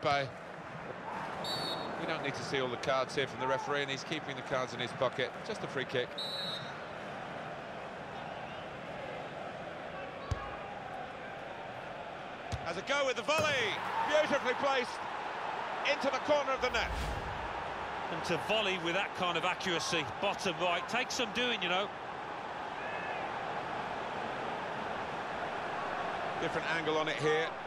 We don't need to see all the cards here from the referee, and he's keeping the cards in his pocket. Just a free kick. Has a go with the volley. Beautifully placed into the corner of the net. And to volley with that kind of accuracy, bottom right, takes some doing, you know. Different angle on it here.